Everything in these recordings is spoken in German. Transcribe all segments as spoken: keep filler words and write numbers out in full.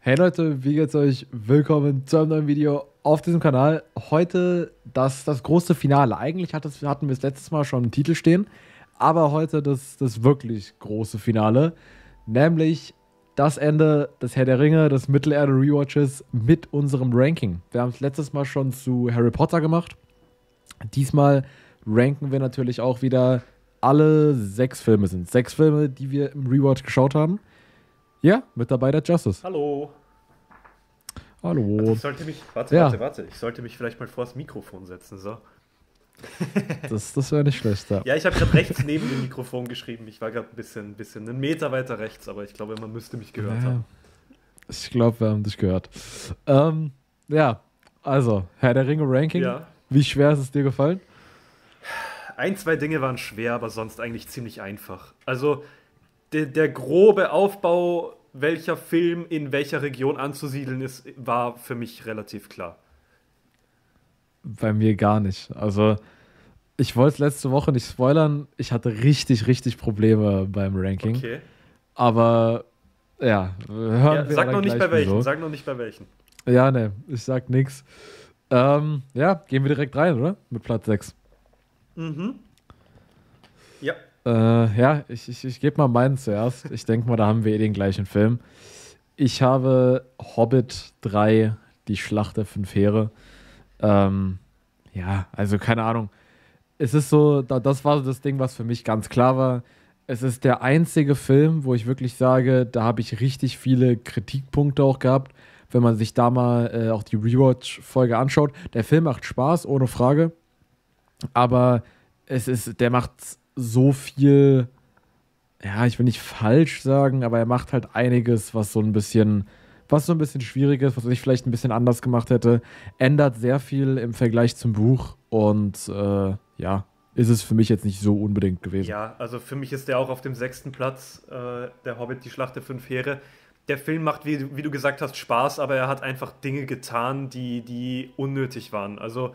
Hey Leute, wie geht's euch? Willkommen zu einem neuen Video auf diesem Kanal. Heute das, das große Finale. Eigentlich hat das, hatten wir es letztes Mal schon im Titel stehen, aber heute das, das wirklich große Finale. Nämlich das Ende des Herr der Ringe, des Mittelerde-Rewatches mit unserem Ranking. Wir haben es letztes Mal schon zu Harry Potter gemacht. Diesmal ranken wir natürlich auch wieder alle sechs Filme. Sind sechs Filme, die wir im Rewatch geschaut haben. Ja, mit dabei der Justice. Hallo. Hallo. Also ich sollte mich, warte, Ja. warte, warte. Ich sollte mich vielleicht mal vor das Mikrofon setzen, so. Das, das wäre nicht schlecht, ja. Ja, ich habe gerade rechts neben dem Mikrofon geschrieben. Ich war gerade ein bisschen, bisschen einen Meter weiter rechts, aber ich glaube, man müsste mich gehört Ja, haben. ich glaube, wir haben dich gehört. Ähm, ja, also, Herr der Ringe Ranking. Ja. Wie schwer ist es dir gefallen? Ein, zwei Dinge waren schwer, aber sonst eigentlich ziemlich einfach. Also, der, der grobe Aufbau, welcher Film in welcher Region anzusiedeln ist, war für mich relativ klar. Bei mir gar nicht. Also, ich wollte es letzte Woche nicht spoilern. Ich hatte richtig, richtig Probleme beim Ranking. Okay. Aber, ja, hören Ja, wir sag dann noch nicht gleich bei welchen, wieso. sag noch nicht bei welchen. Ja, ne, ich sag nix. Ähm, ja, gehen wir direkt rein, oder? Mit Platz sechs. Mhm. Ja. Äh, ja, ich, ich, ich gebe mal meinen zuerst. Ich denke mal, da haben wir eh den gleichen Film. Ich habe Hobbit drei, die Schlacht der fünf Heere. Ähm, ja, also keine Ahnung. Es ist so, da, das war so das Ding, was für mich ganz klar war. Es ist der einzige Film, wo ich wirklich sage, da habe ich richtig viele Kritikpunkte auch gehabt, wenn man sich da mal äh, auch die Rewatch-Folge anschaut. Der Film macht Spaß, ohne Frage. Aber es ist, der macht so viel, ja, ich will nicht falsch sagen, aber er macht halt einiges, was so ein bisschen, was so ein bisschen schwierig ist, was ich vielleicht ein bisschen anders gemacht hätte. Ändert sehr viel im Vergleich zum Buch und äh, ja, ist es für mich jetzt nicht so unbedingt gewesen. Ja, also für mich ist der auch auf dem sechsten Platz, äh, der Hobbit, die Schlacht der fünf Heere. Der Film macht, wie, wie du gesagt hast, Spaß, aber er hat einfach Dinge getan, die, die unnötig waren. Also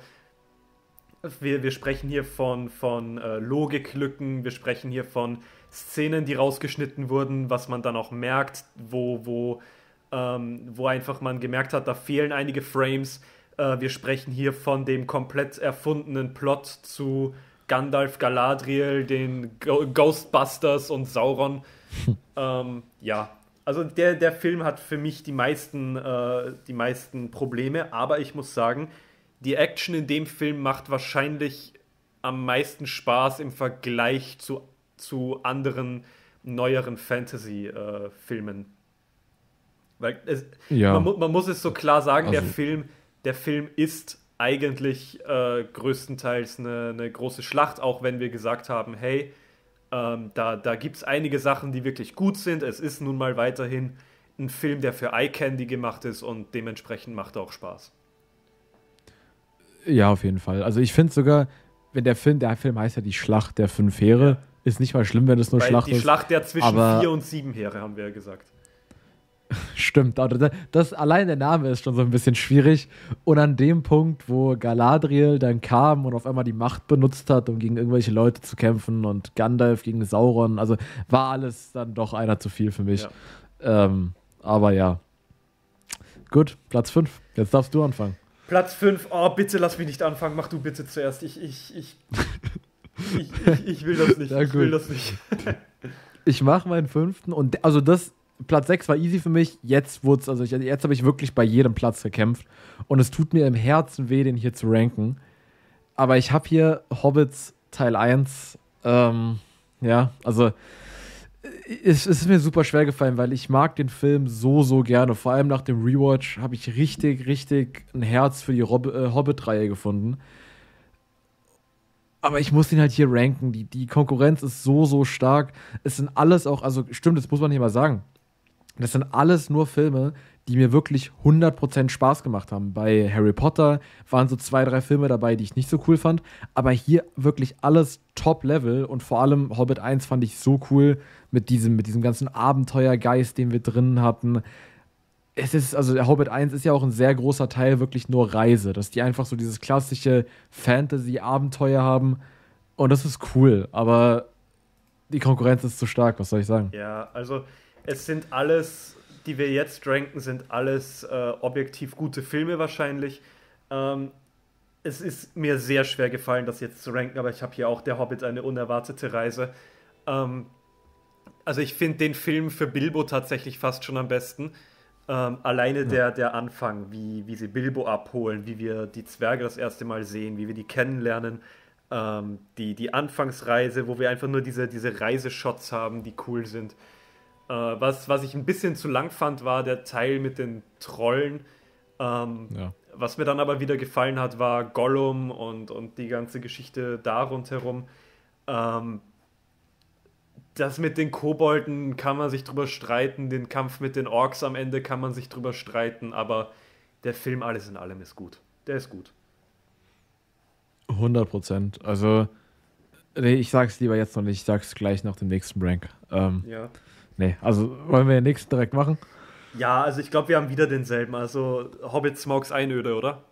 wir, wir sprechen hier von, von äh, Logiklücken, wir sprechen hier von Szenen, die rausgeschnitten wurden, was man dann auch merkt, wo, wo, ähm, wo einfach man gemerkt hat, da fehlen einige Frames. Äh, wir sprechen hier von dem komplett erfundenen Plot zu Gandalf, Galadriel, den Go- Ghostbusters und Sauron. ähm, ja, also der, der Film hat für mich die meisten, äh, die meisten Probleme, aber ich muss sagen, die Action in dem Film macht wahrscheinlich am meisten Spaß im Vergleich zu, zu anderen neueren Fantasy-Filmen. Weil es, Ja, man, mu- man muss es so klar sagen, der also Film, der Film ist eigentlich äh, größtenteils eine, eine große Schlacht, auch wenn wir gesagt haben, hey, ähm, da, da gibt es einige Sachen, die wirklich gut sind. Es ist nun mal weiterhin ein Film, der für Eye Candy gemacht ist und dementsprechend macht er auch Spaß. ja, auf jeden Fall. Also ich finde sogar, wenn der Film, der Film heißt ja die Schlacht der fünf Heere, Ja. ist nicht mal schlimm, wenn es nur Weil Schlacht die ist. Schlacht der zwischen aber- vier und sieben Heere, haben wir ja gesagt. Stimmt, aber das, das allein der Name ist schon so ein bisschen schwierig. Und an dem Punkt, wo Galadriel dann kam und auf einmal die Macht benutzt hat, um gegen irgendwelche Leute zu kämpfen und Gandalf gegen Sauron, also war alles dann doch einer zu viel für mich. Ja. Ähm, aber ja. Gut, Platz fünf. Jetzt darfst du anfangen. Platz fünf, oh, bitte lass mich nicht anfangen, mach du bitte zuerst. Ich, ich, ich, ich, ich, ich will das nicht. Ja, Ich will gut. das nicht. Ich mache meinen fünften und also das, Platz sechs war easy für mich. Jetzt wurde also ich, jetzt habe ich wirklich bei jedem Platz gekämpft. Und es tut mir im Herzen weh, den hier zu ranken. Aber ich habe hier Hobbits Teil eins. Ähm, ja, also es, es ist mir super schwer gefallen, weil ich mag den Film so, so gerne. Vor allem nach dem Rewatch habe ich richtig, richtig ein Herz für die Rob äh, Hobbit-Reihe gefunden. Aber ich muss ihn halt hier ranken. Die, die Konkurrenz ist so, so stark. Es sind alles auch, also stimmt, das muss man hier mal sagen. Das sind alles nur Filme, die mir wirklich hundert Prozent Spaß gemacht haben. Bei Harry Potter waren so zwei, drei Filme dabei, die ich nicht so cool fand. Aber hier wirklich alles Top-Level. Und vor allem Hobbit eins fand ich so cool mit diesem, mit diesem ganzen Abenteuergeist, den wir drin hatten. Es ist, also der Hobbit eins ist ja auch ein sehr großer Teil wirklich nur Reise, dass die einfach so dieses klassische Fantasy-Abenteuer haben und das ist cool, aber die Konkurrenz ist zu stark, was soll ich sagen? Ja, also es sind alles die wir jetzt ranken, sind alles äh, objektiv gute Filme wahrscheinlich. Ähm, es ist mir sehr schwer gefallen, das jetzt zu ranken, aber ich habe hier auch Der Hobbit, eine unerwartete Reise. Ähm, also ich finde den Film für Bilbo tatsächlich fast schon am besten. Ähm, alleine ja. der, der Anfang, wie, wie sie Bilbo abholen, wie wir die Zwerge das erste Mal sehen, wie wir die kennenlernen. Ähm, die, die Anfangsreise, wo wir einfach nur diese, diese Reiseshots haben, die cool sind. Äh, was, was ich ein bisschen zu lang fand, war der Teil mit den Trollen. Ähm, ja. Was mir dann aber wieder gefallen hat, war Gollum und, und die ganze Geschichte da rundherum. Ähm, das mit den Kobolden kann man sich drüber streiten, den Kampf mit den Orks am Ende kann man sich drüber streiten, aber der Film alles in allem ist gut. Der ist gut. hundert Prozent. Also, nee, ich sag's lieber jetzt noch nicht, ich sag's gleich nach dem nächsten Rank. Ähm, ja. Nee, also wollen wir den nächsten direkt machen? Ja, also ich glaube, wir haben wieder denselben. Also Hobbit Smaugs Einöde, oder?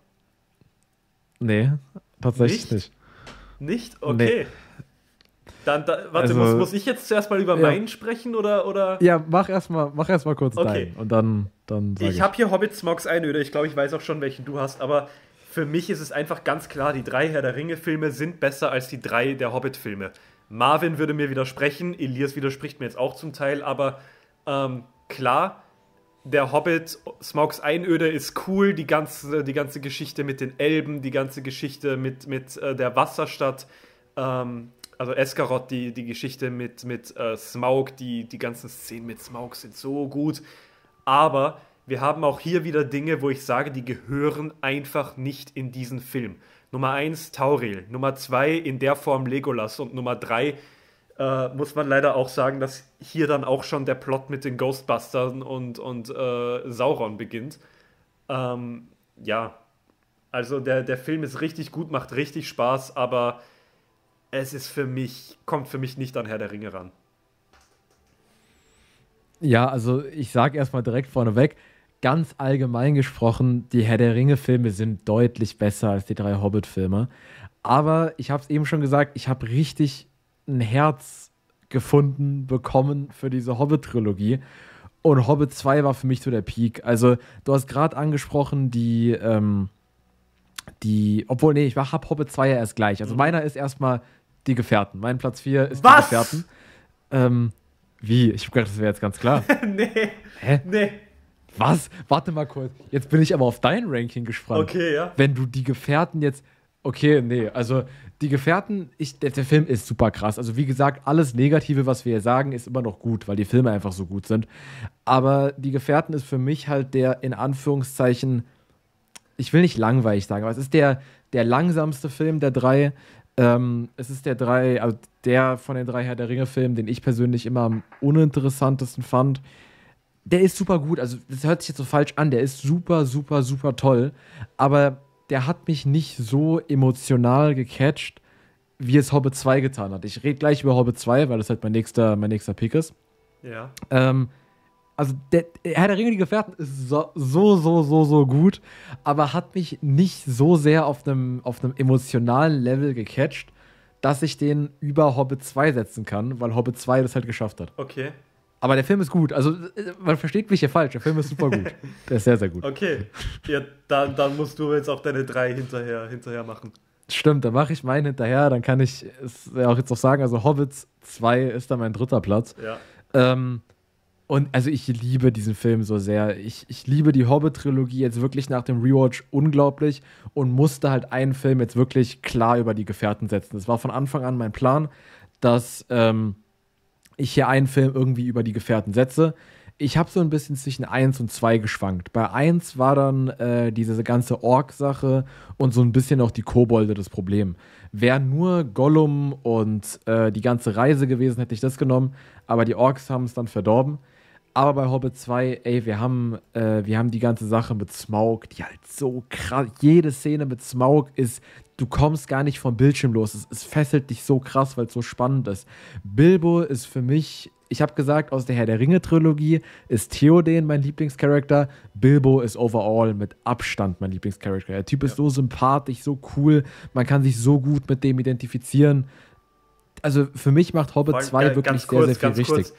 Nee, tatsächlich nicht. Nicht? Nicht? Okay. Nee. Dann, da, warte, also, muss, muss ich jetzt zuerst mal über ja. meinen sprechen, oder, oder? Ja, mach erstmal mach erst mal kurz okay. deinen und dann, dann sag ich. Ich habe hier Hobbit Smaugs Einöde. Ich glaube, ich weiß auch schon, welchen du hast, aber für mich ist es einfach ganz klar, die drei Herr der Ringe-Filme sind besser als die drei der Hobbit-Filme. Marvin würde mir widersprechen, Elias widerspricht mir jetzt auch zum Teil, aber ähm, klar, der Hobbit, Smaugs Einöde ist cool, die ganze, die ganze Geschichte mit den Elben, die ganze Geschichte mit, mit äh, der Wasserstadt, ähm, also Eskarot, die, die Geschichte mit, mit äh, Smaug, die, die ganzen Szenen mit Smaug sind so gut, aber wir haben auch hier wieder Dinge, wo ich sage, die gehören einfach nicht in diesen Film. Nummer eins, Tauril. Nummer zwei, in der Form Legolas. Und Nummer drei, äh, muss man leider auch sagen, dass hier dann auch schon der Plot mit den Ghostbusters und, und äh, Sauron beginnt. Ähm, ja, also der, der Film ist richtig gut, macht richtig Spaß, aber es ist für mich, kommt für mich nicht an Herr der Ringe ran. Ja, also ich sage erstmal direkt vorneweg, ganz allgemein gesprochen, die Herr der Ringe-Filme sind deutlich besser als die drei Hobbit-Filme. Aber ich habe es eben schon gesagt, ich habe richtig ein Herz gefunden, bekommen für diese Hobbit-Trilogie. Und Hobbit zwei war für mich so der Peak. Also, du hast gerade angesprochen, die, ähm, die, obwohl, nee, ich habe Hobbit zwei ja erst gleich. Also, meiner ist erstmal die Gefährten. Mein Platz vier ist Was? die Gefährten. Ähm, wie? Ich hab gedacht, das wäre jetzt ganz klar. nee. Hä? Nee. Was? Warte mal kurz. Jetzt bin ich aber auf dein Ranking gespannt. Okay, ja. Wenn du die Gefährten jetzt. Okay, nee, also die Gefährten, ich, der, der Film ist super krass. Also wie gesagt, alles Negative, was wir hier sagen, ist immer noch gut, weil die Filme einfach so gut sind. Aber die Gefährten ist für mich halt der, in Anführungszeichen, ich will nicht langweilig sagen, aber es ist der, der langsamste Film der drei. Ähm, es ist der drei, also der von den drei Herr der Ringe-Filmen, den ich persönlich immer am uninteressantesten fand. Der ist super gut, also das hört sich jetzt so falsch an, der ist super, super, super toll, aber der hat mich nicht so emotional gecatcht, wie es Hobbit zwei getan hat. Ich rede gleich über Hobbit zwei, weil das halt mein nächster, mein nächster Pick ist. Ja. Ähm, also der Herr der Ringe, die Gefährten ist so, so, so, so, so gut, aber hat mich nicht so sehr auf einem auf einem emotionalen Level gecatcht, dass ich den über Hobbit zwei setzen kann, weil Hobbit zwei das halt geschafft hat. Okay. Aber der Film ist gut. Also, man versteht mich hier falsch. Der Film ist super gut. Der ist sehr, sehr gut. Okay. Ja, dann, dann musst du jetzt auch deine drei hinterher, hinterher machen. Stimmt, dann mache ich meinen hinterher. Dann kann ich es ja auch jetzt auch sagen. Also, Hobbits zwei ist dann mein dritter Platz. Ja. Ähm, und also, ich liebe diesen Film so sehr. Ich, ich liebe die Hobbit-Trilogie jetzt wirklich nach dem Rewatch unglaublich und musste halt einen Film jetzt wirklich klar über die Gefährten setzen. Das war von Anfang an mein Plan, dass ähm, ich hier einen Film irgendwie über die Gefährten setze. Ich habe so ein bisschen zwischen eins und zwei geschwankt. Bei eins war dann äh, diese ganze Ork-Sache und so ein bisschen auch die Kobolde das Problem. Wäre nur Gollum und äh, die ganze Reise gewesen, hätte ich das genommen. Aber die Orks haben es dann verdorben. Aber bei Hobbit zwei, ey, wir haben, äh, wir haben die ganze Sache mit Smaug, die halt so krass, jede Szene mit Smaug ist, du kommst gar nicht vom Bildschirm los. Es, es fesselt dich so krass, weil es so spannend ist. Bilbo ist für mich, ich habe gesagt, aus der Herr der Ringe-Trilogie ist Theoden mein Lieblingscharakter. Bilbo ist overall mit Abstand mein Lieblingscharakter. Der Typ ist ja. so sympathisch, so cool, man kann sich so gut mit dem identifizieren. Also für mich macht Hobbit zwei wirklich kurz, sehr, sehr viel richtig. Kurz.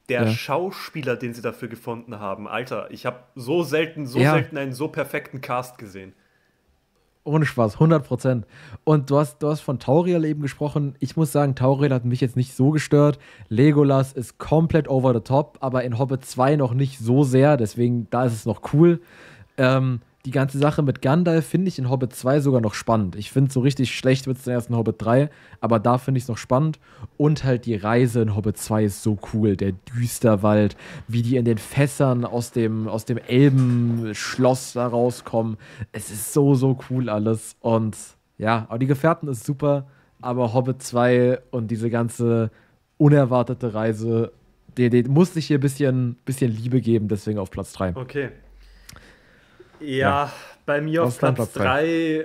der Ja. Schauspieler, den sie dafür gefunden haben, Alter, ich habe so selten, so Ja. selten einen so perfekten Cast gesehen. Ohne Spaß, hundert Prozent. Und du hast, du hast von Tauriel eben gesprochen. Ich muss sagen, Tauriel hat mich jetzt nicht so gestört. Legolas ist komplett over the top, aber in Hobbit zwei noch nicht so sehr. Deswegen, da ist es noch cool. Ähm, die ganze Sache mit Gandalf finde ich in Hobbit zwei sogar noch spannend. Ich finde, so richtig schlecht wird es dann erst in Hobbit drei, aber da finde ich es noch spannend. Und halt die Reise in Hobbit zwei ist so cool. Der Düsterwald, wie die in den Fässern aus dem, aus dem Elbenschloss da rauskommen. Es ist so, so cool alles. Und ja, aber die Gefährten ist super, aber Hobbit zwei und diese ganze unerwartete Reise, die, die muss ich hier ein bisschen, bisschen Liebe geben, deswegen auf Platz drei. Okay. Ja, Ja. bei mir Was auf ist dein Platz Platz drei.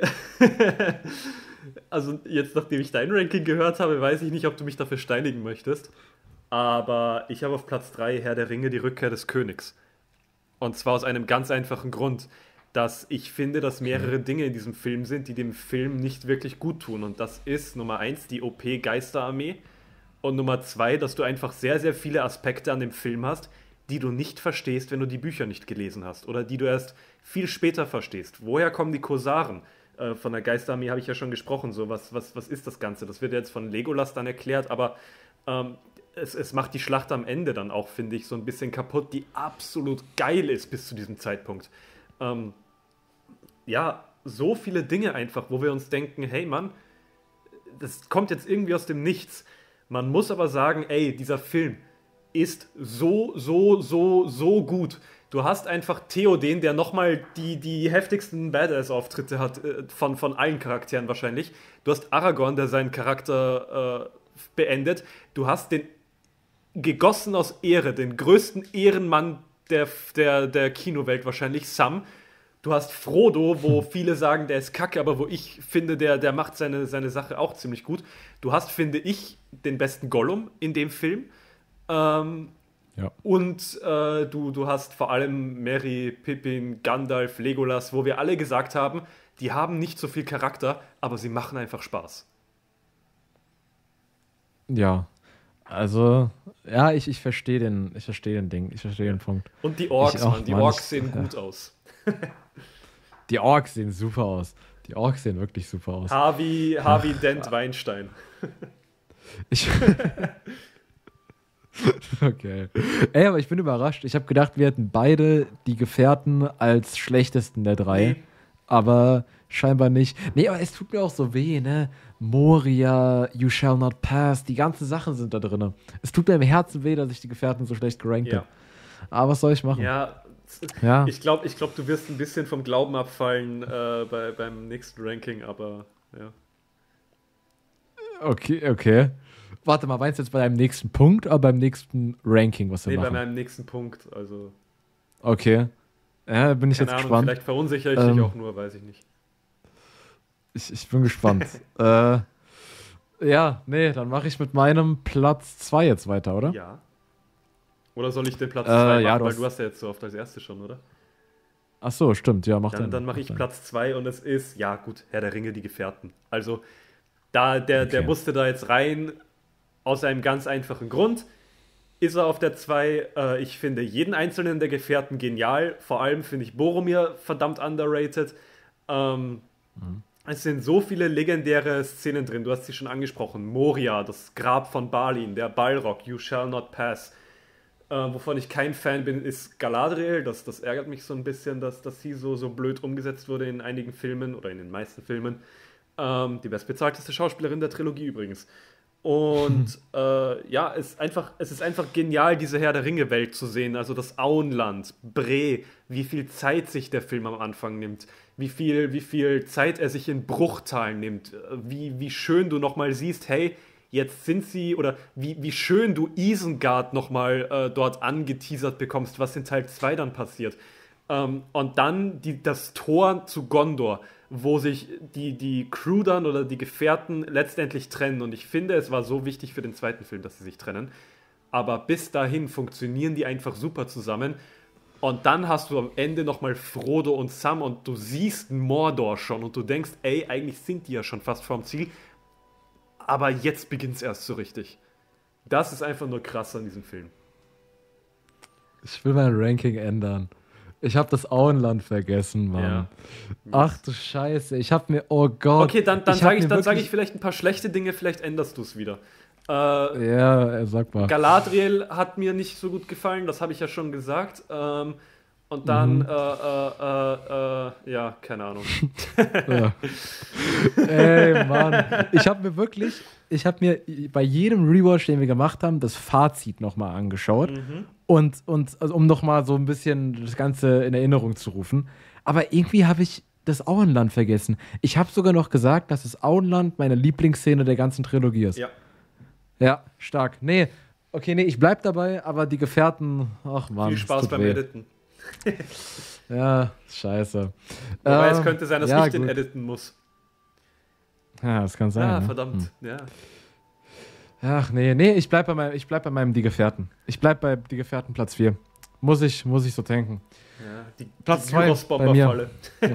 Also jetzt, nachdem ich dein Ranking gehört habe, weiß ich nicht, ob du mich dafür steinigen möchtest. Aber ich habe auf Platz drei Herr der Ringe, die Rückkehr des Königs. Und zwar aus einem ganz einfachen Grund, dass ich finde, dass mehrere Dinge in diesem Film sind, die dem Film nicht wirklich gut tun. Und das ist Nummer eins, die O P-Geisterarmee. Und Nummer zwei, dass du einfach sehr, sehr viele Aspekte an dem Film hast, die du nicht verstehst, wenn du die Bücher nicht gelesen hast. Oder die du erst viel später verstehst. Woher kommen die Korsaren? Äh, von der Geisterarmee habe ich ja schon gesprochen. So, was, was, was ist das Ganze? Das wird jetzt von Legolas dann erklärt, aber ähm, es, es macht die Schlacht am Ende dann auch, finde ich, so ein bisschen kaputt, die absolut geil ist bis zu diesem Zeitpunkt. Ähm, ja, so viele Dinge einfach, wo wir uns denken, hey Mann, das kommt jetzt irgendwie aus dem Nichts. Man muss aber sagen, ey, dieser Film ist so, so, so, so gut. Du hast einfach Theoden, der nochmal die, die heftigsten Badass-Auftritte hat, äh, von, von allen Charakteren wahrscheinlich. Du hast Aragorn, der seinen Charakter äh, beendet. Du hast den gegossen aus Ehre, den größten Ehrenmann der, der, der Kinowelt wahrscheinlich, Sam. Du hast Frodo, wo viele sagen, der ist kacke, aber wo ich finde, der, der macht seine, seine Sache auch ziemlich gut. Du hast, finde ich, den besten Gollum in dem Film. Ähm, Ja. und äh, du, du hast vor allem Merry, Pippin, Gandalf, Legolas, wo wir alle gesagt haben, die haben nicht so viel Charakter, aber sie machen einfach Spaß. Ja. Also, ja, ich, ich verstehe den, ich verstehe den Ding, ich verstehe den Punkt. Und die Orks, Ich auch, Mann, die Mann, Orks ich- sehen ja. gut aus. Die Orks sehen super aus. Die Orks sehen wirklich super aus. Harvey, Harvey Dent Weinstein. Ich okay. Ey, aber ich bin überrascht. Ich habe gedacht, wir hätten beide die Gefährten als schlechtesten der drei. Nee. Aber scheinbar nicht. Nee, aber es tut mir auch so weh, ne? Moria, You Shall Not Pass, die ganzen Sachen sind da drin. Es tut mir im Herzen weh, dass ich die Gefährten so schlecht gerankt Ja. habe. Aber was soll ich machen? Ja, Ja. ich glaube, ich glaub, du wirst ein bisschen vom Glauben abfallen äh, bei, beim nächsten Ranking, aber ja. Okay, okay. Warte mal, meinst du jetzt bei deinem nächsten Punkt oder beim nächsten Ranking, was wir Nee, bei machen? meinem nächsten Punkt, also Okay. Ja, bin ich keine jetzt Ahnung, gespannt. vielleicht verunsichere ich Ähm, dich auch nur, weiß ich nicht. Ich, ich bin gespannt. äh, ja, nee, dann mache ich mit meinem Platz zwei jetzt weiter, oder? Ja. Oder soll ich den Platz Äh, zwei machen, ja, du weil hast- du hast ja jetzt so oft als erstes schon, oder? Ach so, stimmt, ja, mach Dann, den. dann mache ich den. Platz zwei und es ist, ja gut, Herr der Ringe, die Gefährten. Also, da, der, der Okay. musste da jetzt rein, aus einem ganz einfachen Grund. Ist er auf der zwei. Äh, ich finde jeden einzelnen der Gefährten genial. Vor allem finde ich Boromir verdammt underrated. Ähm, Mhm. Es sind so viele legendäre Szenen drin. Du hast sie schon angesprochen. Moria, das Grab von Balin, der Balrog, You Shall Not Pass. Äh, wovon ich kein Fan bin, ist Galadriel. Das, das ärgert mich so ein bisschen, dass, dass sie so, so blöd umgesetzt wurde in einigen Filmen oder in den meisten Filmen. Ähm, die bestbezahlteste Schauspielerin der Trilogie übrigens. Und äh, ja, es ist, einfach, es ist einfach genial, diese Herr der Ringe-Welt zu sehen. Also das Auenland, Bre, wie viel Zeit sich der Film am Anfang nimmt, wie viel, wie viel Zeit er sich in Bruchtalen nimmt, wie, wie schön du nochmal siehst, hey, jetzt sind sie, oder wie, wie schön du Isengard nochmal äh, dort angeteasert bekommst, was in Teil zwei dann passiert. Ähm, und dann die, das Tor zu Gondor, wo sich die, die Crew dann oder die Gefährten letztendlich trennen. Und ich finde, es war so wichtig für den zweiten Film, dass sie sich trennen. Aber bis dahin funktionieren die einfach super zusammen. Und dann hast du am Ende nochmal Frodo und Sam und du siehst Mordor schon und du denkst, ey, eigentlich sind die ja schon fast vorm Ziel. Aber jetzt beginnt es erst so richtig. Das ist einfach nur krass an diesem Film. Ich will mein Ranking ändern. Ich habe das Auenland vergessen, Mann. Ja. Ach du Scheiße, ich habe mir, oh Gott. Okay, dann, dann ich hab sage ich, mir dann sag wirklich- ich vielleicht ein paar schlechte Dinge, vielleicht änderst du es wieder. Äh, Ja, äh, sag mal. Galadriel hat mir nicht so gut gefallen, das habe ich ja schon gesagt. Ähm, und dann, Mhm. äh, äh, äh, äh, ja, keine Ahnung. Ja. Ey, Mann. Ich habe mir wirklich, ich habe mir bei jedem Rewatch, den wir gemacht haben, das Fazit nochmal angeschaut. Mhm. Und, und also, um nochmal so ein bisschen das Ganze in Erinnerung zu rufen. Aber irgendwie habe ich das Auenland vergessen. Ich habe sogar noch gesagt, dass das Auenland meine Lieblingsszene der ganzen Trilogie ist. Ja. Ja, stark. Nee, okay, nee, ich bleib dabei, aber die Gefährten, ach Mann. Viel es Spaß tut beim weh. Editen. Ja, scheiße. Wobei Ähm, es könnte sein, dass ja, ich den gut. editen muss. Ja, das kann sein. Ah, ne? verdammt. Hm. Ja. Ach nee, nee, ich bleib bei meinem, ich bleib bei meinem Die Gefährten. Ich bleib bei Die Gefährten Platz vier. Muss ich, muss ich so denken. Ja, die, Platz die zwei Gyrosbomberfalle.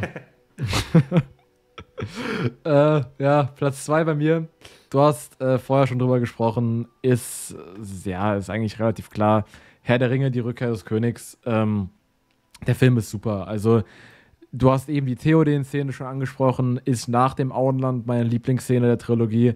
Äh, ja, Platz zwei bei mir. Du hast äh, vorher schon drüber gesprochen. Ist, äh, ja, ist eigentlich relativ klar. Herr der Ringe, die Rückkehr des Königs. Ähm, der Film ist super. Also, du hast eben die Theoden-Szene schon angesprochen. Ist nach dem Auenland meine Lieblingsszene der Trilogie.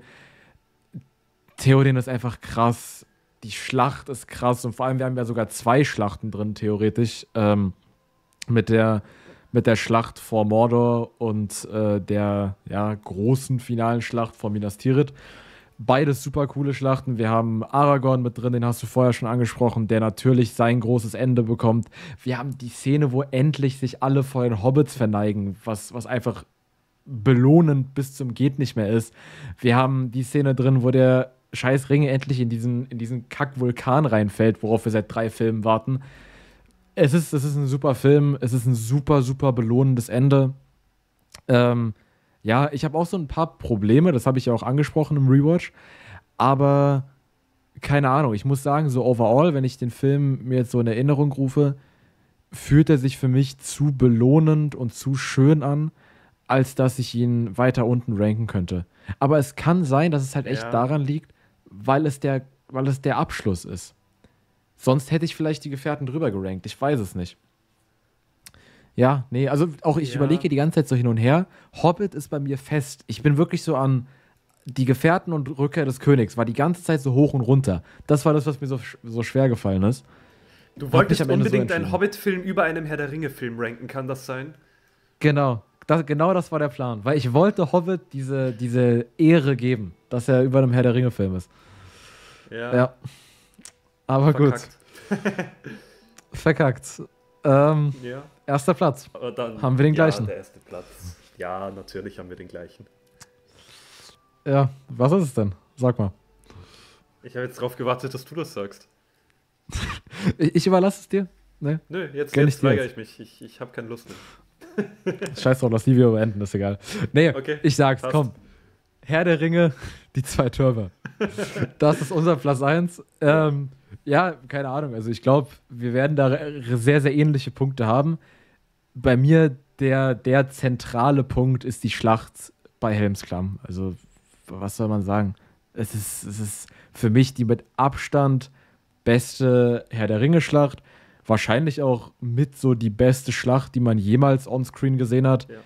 Theoden ist einfach krass. Die Schlacht ist krass. Und vor allem, wir haben ja sogar zwei Schlachten drin, theoretisch. Ähm, mit der mit der Schlacht vor Mordor und äh, der ja, großen finalen Schlacht vor Minas Tirith. Beides super coole Schlachten. Wir haben Aragorn mit drin, den hast du vorher schon angesprochen, der natürlich sein großes Ende bekommt. Wir haben die Szene, wo endlich sich alle vor den Hobbits verneigen, was, was einfach belohnend bis zum geht nicht mehr ist. Wir haben die Szene drin, wo der scheiß Ring endlich in diesen, in diesen Kack-Vulkan reinfällt, worauf wir seit drei Filmen warten. Es ist, es ist ein super Film, es ist ein super, super belohnendes Ende. Ähm, ja, ich habe auch so ein paar Probleme, das habe ich ja auch angesprochen im Rewatch, aber keine Ahnung, ich muss sagen, so overall, wenn ich den Film mir jetzt so in Erinnerung rufe, fühlt er sich für mich zu belohnend und zu schön an, als dass ich ihn weiter unten ranken könnte. Aber es kann sein, dass es halt echt Ja. daran liegt, weil es der, weil es der Abschluss ist. Sonst hätte ich vielleicht die Gefährten drüber gerankt. Ich weiß es nicht. Ja, nee, also auch ich Ja. überlege die ganze Zeit so hin und her. Hobbit ist bei mir fest. Ich bin wirklich so an die Gefährten und Rückkehr des Königs. War die ganze Zeit so hoch und runter. Das war das, was mir so, sch- so schwer gefallen ist. Du Hab wolltest mich am Ende so unbedingt einen entschieden. Hobbit-Film über einem Herr der Ringe-Film ranken, kann das sein? Genau. Das, genau das war der Plan. Weil ich wollte Hobbit diese, diese Ehre geben, dass er über einem Herr der Ringe-Film ist. Ja. Ja. Aber Verkackt. gut. Verkackt. Ähm, Ja. erster Platz. Aber dann, Haben wir den ja, gleichen? der erste Platz. Ja, natürlich haben wir den gleichen. Ja, was ist es denn? Sag mal. Ich habe jetzt darauf gewartet, dass du das sagst. Ich, ich überlasse es dir. Ne? Nö, jetzt, Gönn ich jetzt dir weigere jetzt. ich mich. Ich, ich habe keine Lust mehr. Scheiß drauf, lass die Video beenden, ist egal. Nee, Okay, ich sag's, passt. komm. Herr der Ringe, die zwei Türme. Das ist unser Platz eins. Ähm, ja, keine Ahnung. Also ich glaube, wir werden da re- sehr, sehr ähnliche Punkte haben. Bei mir der, der zentrale Punkt ist die Schlacht bei Helmsklamm. Also, was soll man sagen? Es ist, es ist für mich die mit Abstand beste Herr der Ringe-Schlacht. Wahrscheinlich auch mit so die beste Schlacht, die man jemals onscreen gesehen hat. Ja.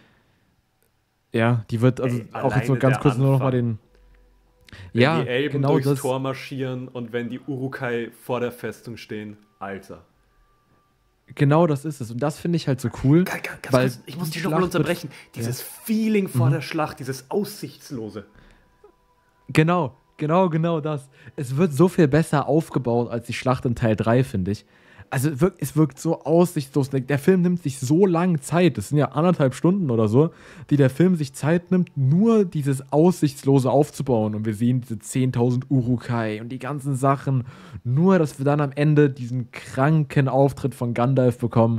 Ja, die wird, also Ey, auch jetzt so alleine ganz der kurz nur noch mal Anfang. den. Wenn ja, die Elben genau durchs das. Tor marschieren und wenn die Urukai vor der Festung stehen. Alter. Genau das ist es. Und das finde ich halt so cool. Ganz, ganz, ganz weil kurz, ich muss die dich nochmal Schlacht wird- unterbrechen. Dieses Feeling vor der Schlacht, dieses Aussichtslose. Genau, genau, genau das. Es wird so viel besser aufgebaut als die Schlacht in Teil drei, finde ich. Also es wirkt, es wirkt so aussichtslos. Der Film nimmt sich so lange Zeit, das sind ja anderthalb Stunden oder so, die der Film sich Zeit nimmt, nur dieses Aussichtslose aufzubauen. Und wir sehen diese zehntausend Urukai und die ganzen Sachen. Nur, dass wir dann am Ende diesen kranken Auftritt von Gandalf bekommen.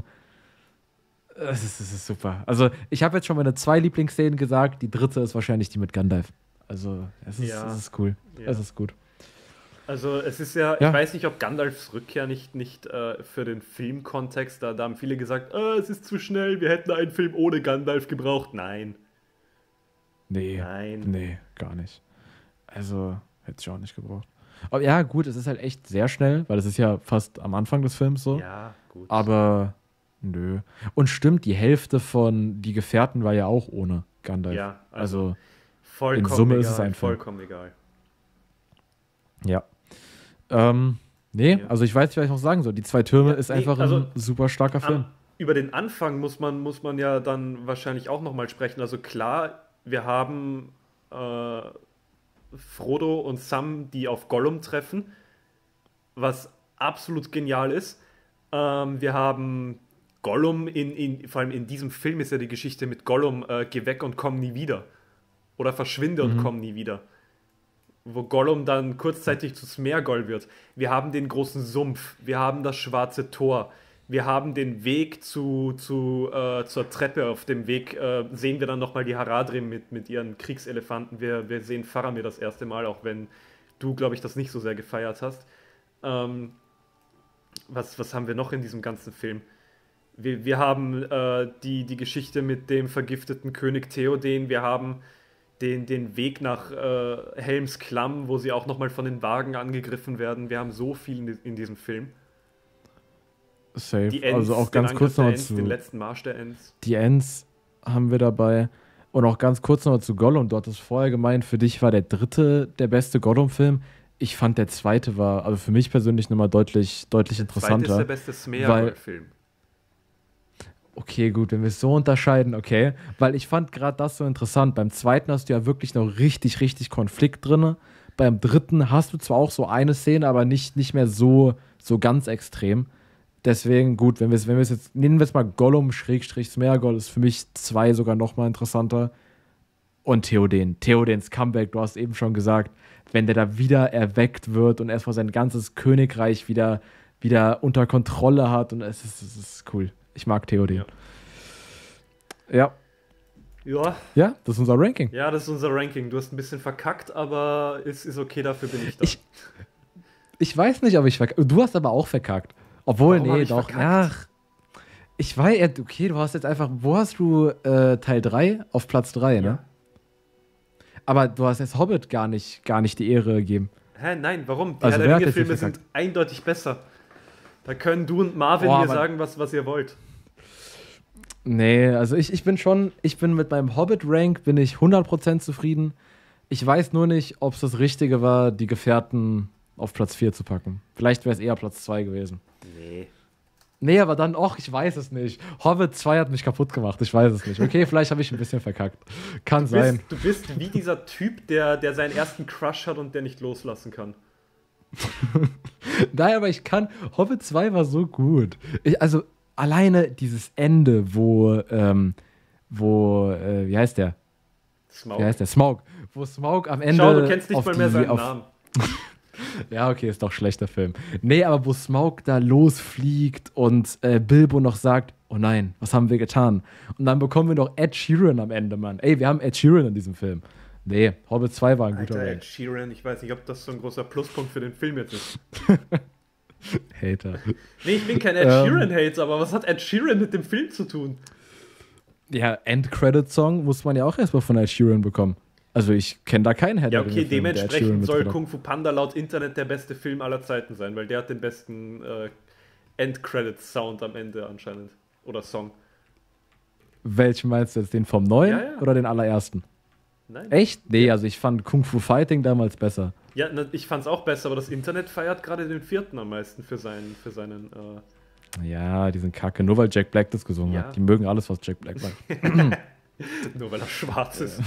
Es ist, es ist super. Also ich habe jetzt schon meine zwei Lieblingsszenen gesagt. Die dritte ist wahrscheinlich die mit Gandalf. Also es ist, Ja. es ist cool. Ja. Es ist gut. Also es ist ja, Ja. ich weiß nicht, ob Gandalfs Rückkehr nicht, nicht äh, für den Filmkontext, da, da haben viele gesagt, äh, es ist zu schnell, wir hätten einen Film ohne Gandalf gebraucht. Nein, Nee. nein. Nee, gar nicht. Also hätte ich auch nicht gebraucht. Aber ja, gut, es ist halt echt sehr schnell, weil es ist ja fast am Anfang des Films so. Ja, gut. Aber nö. Und stimmt, die Hälfte von Die Gefährten war ja auch ohne Gandalf. Ja, also, Also vollkommen in Summe egal, ist es ein Film. vollkommen egal. Ja. Ähm, nee, Ja. also ich weiß nicht, was ich noch sagen soll. Die zwei Türme Ja, ist nee, einfach also ein super starker Film. Am, über den Anfang muss man, muss man ja dann wahrscheinlich auch nochmal sprechen. Also klar, wir haben äh, Frodo und Sam, die auf Gollum treffen, was absolut genial ist. Ähm, wir haben Gollum, in, in, vor allem in diesem Film ist ja die Geschichte mit Gollum, äh, geh weg und komm nie wieder. Oder verschwinde und Mhm. komm nie wieder. Wo Gollum dann kurzzeitig zu Smeargol wird. Wir haben den großen Sumpf, wir haben das schwarze Tor, wir haben den Weg zu, zu, äh, zur Treppe. Auf dem Weg äh, sehen wir dann nochmal die Haradrim mit, mit ihren Kriegselefanten. Wir, wir sehen Faramir das erste Mal, auch wenn du, glaube ich, das nicht so sehr gefeiert hast. Ähm, was, was haben wir noch in diesem ganzen Film? Wir, wir haben äh, die, die Geschichte mit dem vergifteten König Theoden, wir haben den, den Weg nach äh, Helms Klamm, wo sie auch nochmal von den Wagen angegriffen werden. Wir haben so viel in, in diesem Film. Safe. Die Ents, also auch den ganz Angriff kurz der noch Ents, zu. den letzten Marsch der Ents. Die Ents haben wir dabei. Und auch ganz kurz noch zu Gollum. Du hattest vorher gemeint, für dich war der dritte der beste Gollum-Film. Ich fand, der zweite war, also für mich persönlich nochmal deutlich, deutlich Der zweite interessanter. ist der beste Smeargol-Film. Okay, gut, wenn wir es so unterscheiden, okay. Weil ich fand gerade das so interessant. Beim zweiten hast du ja wirklich noch richtig, richtig Konflikt drin. Beim dritten hast du zwar auch so eine Szene, aber nicht, nicht mehr so, so ganz extrem. Deswegen, gut, wenn wir es wenn wir es jetzt, nehmen wir es mal Gollum, Schrägstrich, Smeargol, ist für mich zwei sogar noch mal interessanter. Und Theoden, Theodens Comeback, du hast eben schon gesagt, wenn der da wieder erweckt wird und erstmal sein ganzes Königreich wieder, wieder unter Kontrolle hat und es ist, es ist cool. Ich mag Theoden. Ja. Ja. Ja, Ja, das ist unser Ranking. ja, das ist unser Ranking. Du hast ein bisschen verkackt, aber ist, ist okay, dafür bin ich da. Ich, ich weiß nicht, ob ich verkackt. Du hast aber auch verkackt. Obwohl, Warum hab nee, ich doch. verkackt? Ach. Ich weiß, ja, okay, du hast jetzt einfach, wo hast du äh, Teil drei? Auf Platz drei, ne? Ja. Aber du hast jetzt Hobbit gar nicht, gar nicht die Ehre gegeben. Hä, nein, warum? Die Also, Herr wer der hat jetzt Ringe-Filme hier sind eindeutig besser. Da können du und Marvin Boah, mir aber- sagen, was, was ihr wollt. Nee, also ich, ich bin schon, ich bin mit meinem Hobbit-Rank, bin ich hundert Prozent zufrieden. Ich weiß nur nicht, ob es das Richtige war, die Gefährten auf Platz vier zu packen. Vielleicht wäre es eher Platz zwei gewesen. Nee. Nee, aber dann, och, ich weiß es nicht. Hobbit zwei hat mich kaputt gemacht, ich weiß es nicht. Okay, vielleicht habe ich ein bisschen verkackt. Kann Du sein. bist, du bist wie dieser Typ, der, der seinen ersten Crush hat und der nicht loslassen kann. Nein, aber ich kann. Hobbit zwei war so gut. Ich, also alleine dieses Ende, wo, ähm, wo, äh, wie heißt der? Smaug. Wie heißt der? Smaug. Wo Smaug am Ende. Schau, du kennst nicht auf mal mehr die- seinen auf, Namen. Ja, okay, ist doch ein schlechter Film. Nee, aber wo Smaug da losfliegt und äh, Bilbo noch sagt, oh nein, was haben wir getan? Und dann bekommen wir noch Ed Sheeran am Ende, Mann. Ey, wir haben Ed Sheeran in diesem Film. Nee, Hobbit zwei war ein guter Alter, Rank. Ed Sheeran, ich weiß nicht, ob das so ein großer Pluspunkt für den Film jetzt ist. Hater. Nee, ich bin kein Ed Ähm. Sheeran-Hater, aber was hat Ed Sheeran mit dem Film zu tun? Ja, End-Credit-Song muss man ja auch erstmal von Ed Sheeran bekommen. Also ich kenne da keinen Herr Ja, der okay, Ringe-Film, der Ed Sheeran dementsprechend soll mitgemacht hat. Kung Fu Panda laut Internet der beste Film aller Zeiten sein, weil der hat den besten äh, End-Credit-Sound am Ende anscheinend. Oder Song. Welchen meinst du jetzt? Den vom neuen Ja, ja. oder den allerersten? Nein? Echt? Nee, also ich fand Kung Fu Fighting damals besser. Ja, na, ich fand's auch besser, aber das Internet feiert gerade den vierten am meisten für seinen, für seinen, äh, Ja, die sind kacke. Nur weil Jack Black das gesungen Ja. hat. Die mögen alles, was Jack Black macht. nur weil er schwarz ist.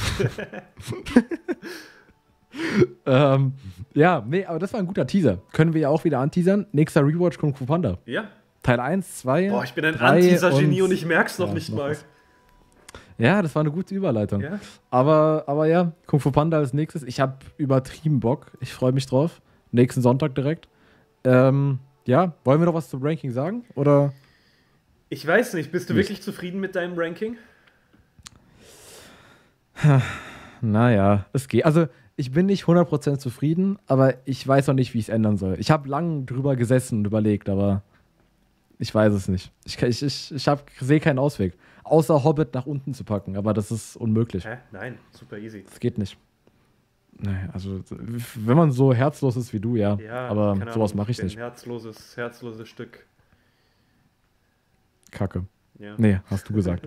ähm, ja, nee, aber das war ein guter Teaser. Können wir ja auch wieder anteasern. Nächster Rewatch Kung Fu Panda. Ja. Teil eins, zwei. Boah, ich bin ein drei Anteaser-Genie und ich merk's noch ja, nicht noch mal. was. Ja, das war eine gute Überleitung. Ja? Aber, aber ja, Kung Fu Panda als nächstes. Ich habe übertrieben Bock. Ich freue mich drauf. Nächsten Sonntag direkt. Ähm, ja, wollen wir noch was zum Ranking sagen? Oder? Ich weiß nicht, bist du Nicht. wirklich zufrieden mit deinem Ranking? Naja, es geht. Also, ich bin nicht hundert Prozent zufrieden, aber ich weiß noch nicht, wie ich es ändern soll. Ich habe lang drüber gesessen und überlegt, aber ich weiß es nicht. Ich, ich, ich, ich sehe keinen Ausweg. Außer Hobbit nach unten zu packen, aber das ist unmöglich. Hä? Nein, super easy. Das geht nicht. Nee, also, wenn man so herzlos ist wie du, ja. Ja, aber keine sowas Ahnung, mache ich ein nicht. herzloses, herzloses Stück. Kacke. Ja. Nee, hast du gesagt.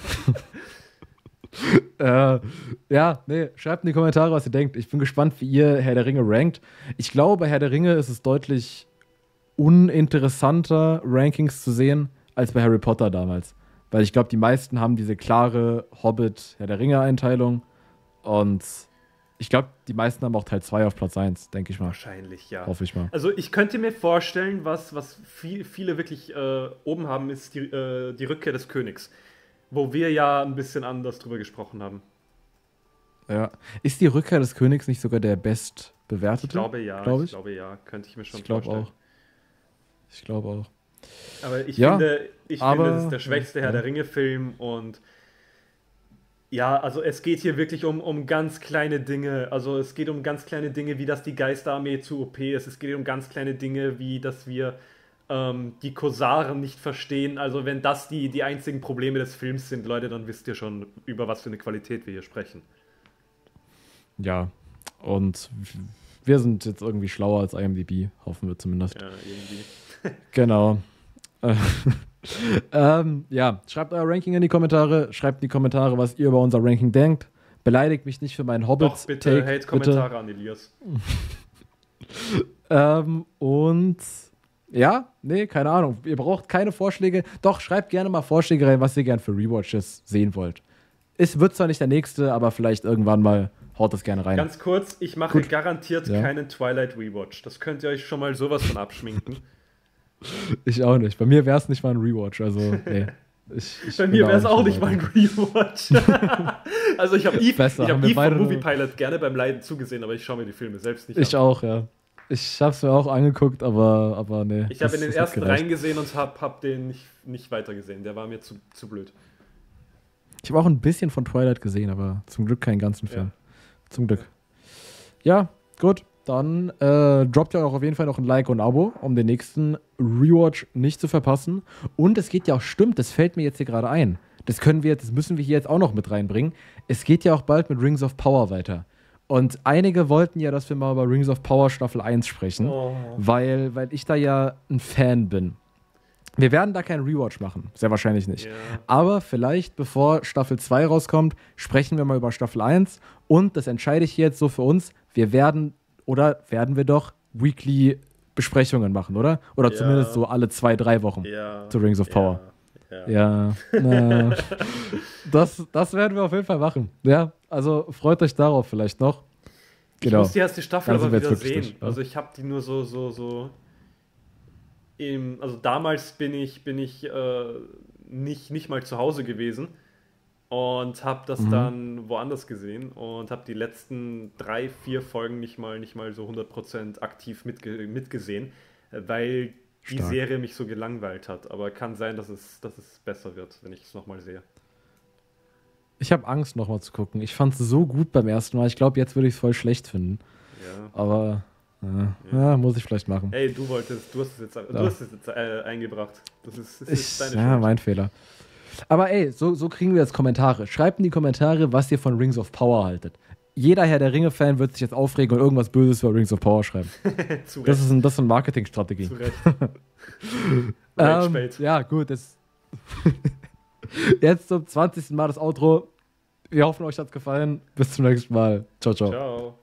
äh, ja, nee, schreibt in die Kommentare, was ihr denkt. Ich bin gespannt, wie ihr Herr der Ringe rankt. Ich glaube, bei Herr der Ringe ist es deutlich uninteressanter, Rankings zu sehen, als bei Harry Potter damals. Weil ich glaube, die meisten haben diese klare Hobbit-Herr der Ringe-Einteilung. Und ich glaube, die meisten haben auch Teil zwei auf Platz eins, denke ich mal. Wahrscheinlich, ja. Hoffe ich mal. Also ich könnte mir vorstellen, was, was viel, viele wirklich äh, oben haben, ist die, äh, die Rückkehr des Königs. Wo wir ja ein bisschen anders drüber gesprochen haben. Ja. Ist die Rückkehr des Königs nicht sogar der bestbewertete? Ich glaube ja, glaub ich. ich glaube ja, könnte ich mir schon ich glaub vorstellen. Auch. Ich glaube auch. Aber ich ja, finde, ich aber, finde, es ist der schwächste ja. Herr der Ringe-Film und ja, also es geht hier wirklich um, um ganz kleine Dinge. Also es geht um ganz kleine Dinge, wie dass die Geisterarmee zu O P ist. Es geht um ganz kleine Dinge, wie dass wir ähm, die Kosaren nicht verstehen. Also wenn das die, die einzigen Probleme des Films sind, Leute, dann wisst ihr schon, über was für eine Qualität wir hier sprechen. Ja, und wir sind jetzt irgendwie schlauer als I M D B, hoffen wir zumindest. Ja, irgendwie. Genau. ähm, ja, schreibt euer Ranking in die Kommentare. Schreibt in die Kommentare, was ihr über unser Ranking denkt. Beleidigt mich nicht für meinen Hobbit. Doch, bitte Hate-Kommentare an Elias. ähm, und ja, nee, keine Ahnung. Ihr braucht keine Vorschläge. Doch, schreibt gerne mal Vorschläge rein, was ihr gerne für Rewatches sehen wollt. Es wird zwar nicht der nächste, aber vielleicht irgendwann mal haut das gerne rein. Ganz kurz, ich mache Gut. garantiert Ja. keinen Twilight Rewatch. Das könnt ihr euch schon mal sowas von abschminken. Ich auch nicht. Bei mir wäre es nicht mal ein Rewatch. Also, nee. Ich, ich Bei bin mir da wäre es auch nicht dabei. mal ein Rewatch. Also ich habe Eve, Besser, ich haben hab wir Eve beide vom nur- Movie Pilot gerne beim Leiden zugesehen, aber ich schaue mir die Filme selbst nicht Ich an. auch, ja. Ich hab's mir auch angeguckt, aber, aber nee. Ich habe das- in den das hat ersten gereicht. reingesehen und habe hab den nicht, nicht weitergesehen. Der war mir zu, zu blöd. Ich habe auch ein bisschen von Twilight gesehen, aber zum Glück keinen ganzen Film. Ja. Zum Glück. Ja, gut. Dann äh, droppt ja auch auf jeden Fall noch ein Like und ein Abo, um den nächsten Rewatch nicht zu verpassen. Und es geht ja auch, stimmt, das fällt mir jetzt hier gerade ein. Das können wir, das müssen wir hier jetzt auch noch mit reinbringen. Es geht ja auch bald mit Rings of Power weiter. Und einige wollten ja, dass wir mal über Rings of Power Staffel eins sprechen, Oh. weil, weil ich da ja ein Fan bin. Wir werden da keinen Rewatch machen, sehr wahrscheinlich nicht. Ja. Aber vielleicht, bevor Staffel zwei rauskommt, sprechen wir mal über Staffel eins. Und das entscheide ich jetzt so für uns. Wir werden, oder werden wir doch Weekly Besprechungen machen, oder? Oder Ja. zumindest so alle zwei, drei Wochen Ja. zu Rings of Power. Ja. Ja. Ja, na, das, das werden wir auf jeden Fall machen. Ja, also freut euch darauf vielleicht noch. Ich muss die erste Staffel Also aber wird's wieder wirklich sehen. nicht, ja. Also ich habe die nur so, so, so. Im, also damals bin ich, bin ich äh, nicht, nicht mal zu Hause gewesen und habe das Mhm. dann woanders gesehen und habe die letzten drei, vier Folgen nicht mal, nicht mal so hundert Prozent aktiv mitge mitgesehen, äh, weil die Stark. Serie mich so gelangweilt hat. Aber kann sein, dass es, dass es besser wird, wenn ich es nochmal sehe. Ich habe Angst, nochmal zu gucken. Ich fand es so gut beim ersten Mal. Ich glaube, jetzt würde ich es voll schlecht finden. Ja. Aber ja, Ja. ja, muss ich vielleicht machen. Hey, du wolltest, du hast es jetzt, du Ja. hast es jetzt äh, eingebracht. Das ist, das Ich, ist deine ja, Schuld. mein Fehler. Aber ey, so, so kriegen wir jetzt Kommentare. Schreibt in die Kommentare, was ihr von Rings of Power haltet. Jeder Herr der Ringe-Fan wird sich jetzt aufregen und irgendwas Böses über Rings of Power schreiben. Zu Recht. Das ist, ein, das ist eine Marketingstrategie. Zu Recht. Ähm, Rage-Bait. ja, gut. Das jetzt zum zwanzigsten Mal das Outro. Wir hoffen, euch hat's gefallen. Bis zum nächsten Mal. Ciao, ciao. Ciao.